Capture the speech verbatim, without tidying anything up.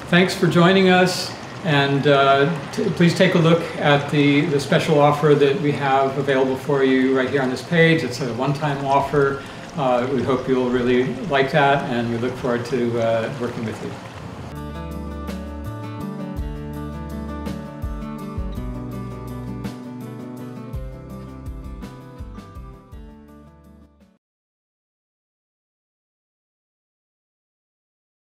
thanks for joining us, and uh, please take a look at the, the special offer that we have available for you right here on this page. It's a one-time offer. Uh, we hope you'll really like that, and we look forward to uh, working with you.